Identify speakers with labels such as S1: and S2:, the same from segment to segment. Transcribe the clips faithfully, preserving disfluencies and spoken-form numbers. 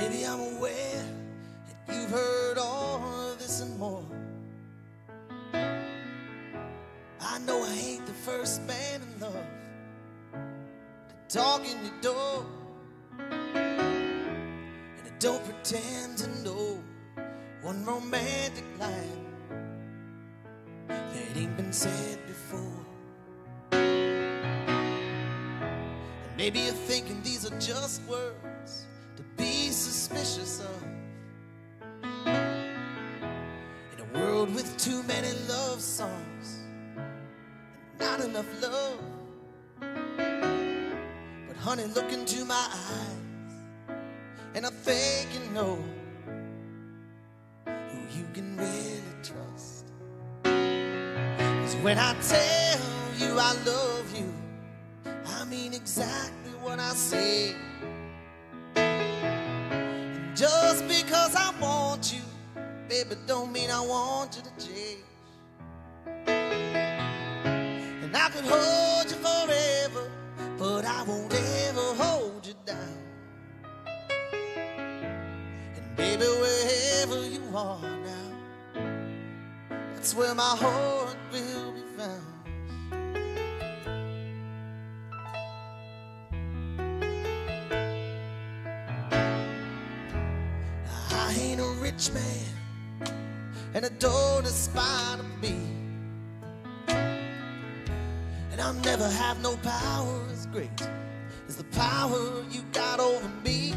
S1: Baby, I'm aware that you've heard all of this and more. I know I ain't the first man in love to talk in your door, and I don't pretend to know one romantic line that ain't been said before. And maybe you're thinking these are just words to be suspicious of. In a world with too many love songs and not enough love. But honey, look into my eyes and I think you know who you can really trust. 'Cause when I tell you I love you, I mean exactly what I say. And just because I want you, baby, don't mean I want you to change. And I could hold you forever, but I won't ever hold you down. And baby, wherever you are now, that's where my heart will be found. I ain't a rich man, and I don't aspire to be, and I'll never have no power as great as the power you got over me.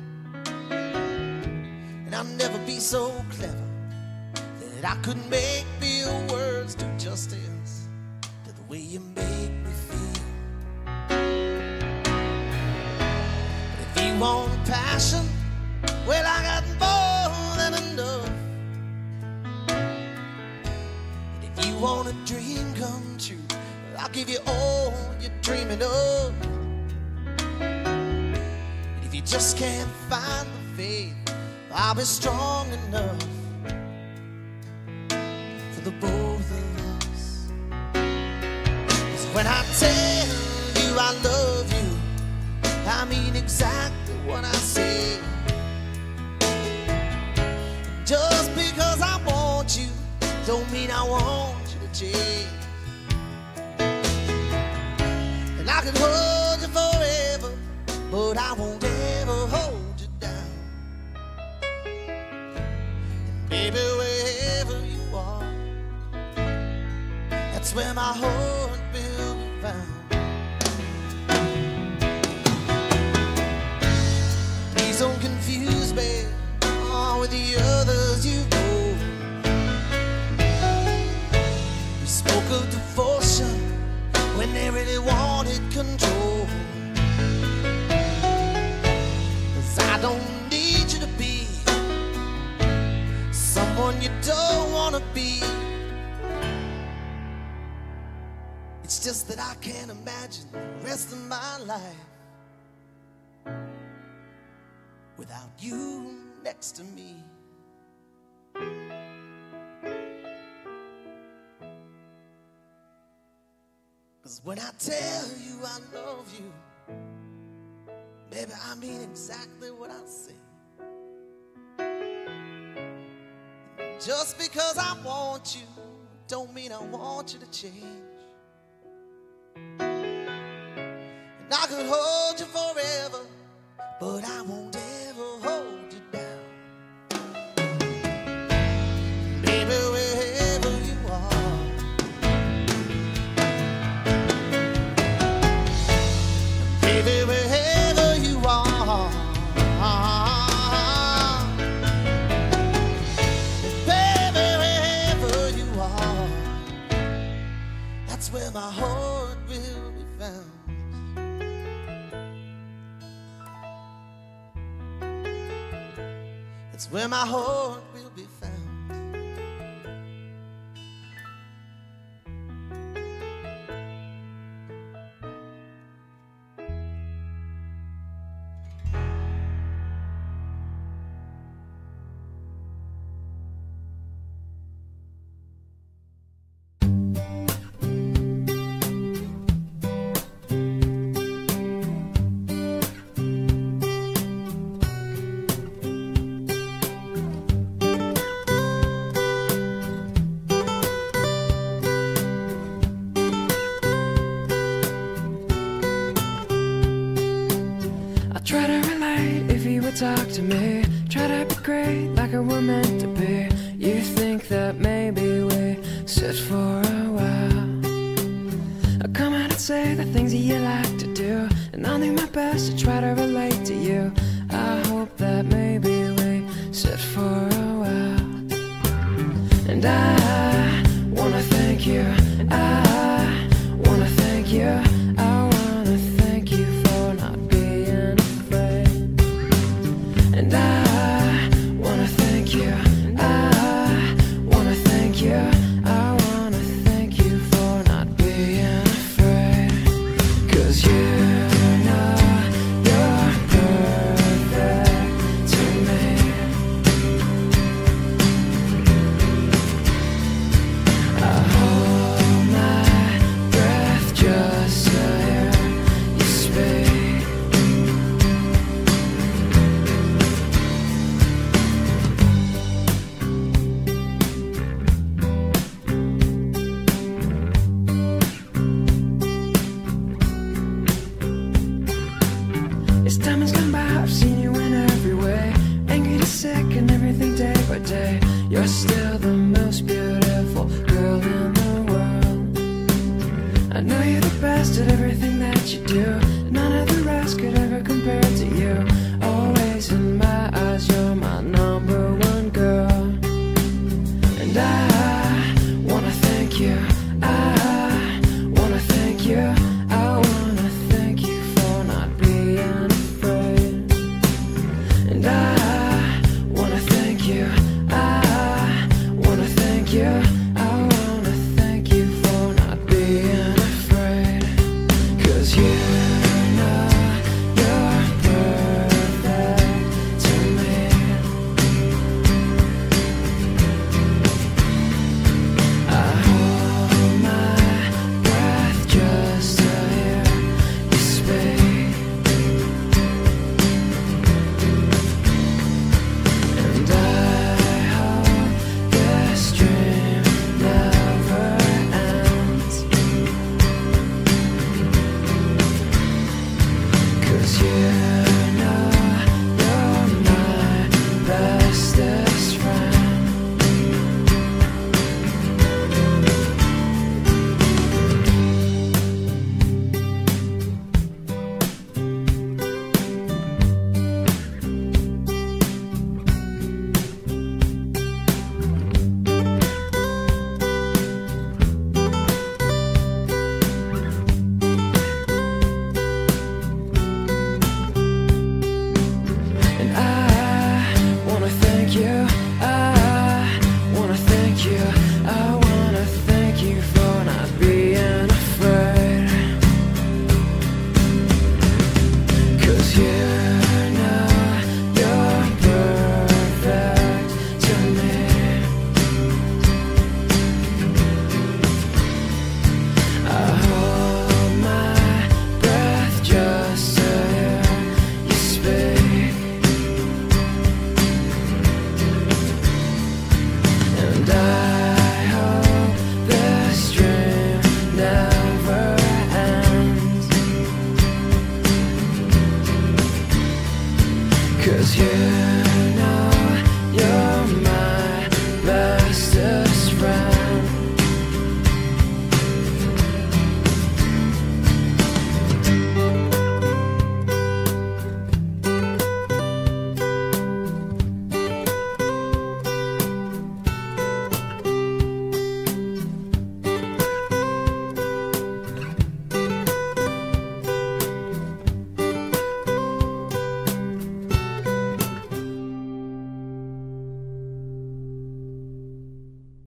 S1: And I'll never be so clever that I could make real words do justice to the way you make me feel. But if you want passion, well, I got more than enough. And if you want a dream come true, well, I'll give you all you're dreaming of. And if you just can't find the faith, I'll be strong enough for the both of us. 'Cause when I tell you I love you, I mean exactly what I say. Just because I want you, don't mean I want you to change. And I could hold you forever, but I won't ever hold you down. And baby, wherever you are, that's where my heart will be found. Please don't confuse me with the others you know. We spoke of devotion when they really wanted control. 'Cause I don't need you to be someone you don't want to be. It's just that I can't imagine the rest of my life without you next to me. 'Cause when I tell you I love you, baby, I mean exactly what I say. Just because I want you, don't mean I want you to change. And I could hold you forever, but I won't ever hold you down. Baby, wherever you are, baby, wherever you are, baby, wherever you are, that's where my heart will be found. It's where my heart will be found.
S2: talk to me, try to be great like a we're meant to be. You think that maybe we sit for a while. I'll come out and say the things that you like to do, and I'll do my best to try to relate to you. I hope that maybe we sit for a while. And I wanna thank you, I wanna thank you, I wanna thank you for not being afraid. And I wanna thank you, I wanna thank you, I wanna thank you for not being afraid. 'Cause you know you're perfect to me. I hold my breath just to hear you speak. As time has gone by, I've seen you in every way, angry to sick and everything day by day. You're still the most beautiful girl in the world. I know you're the best at everything that you do.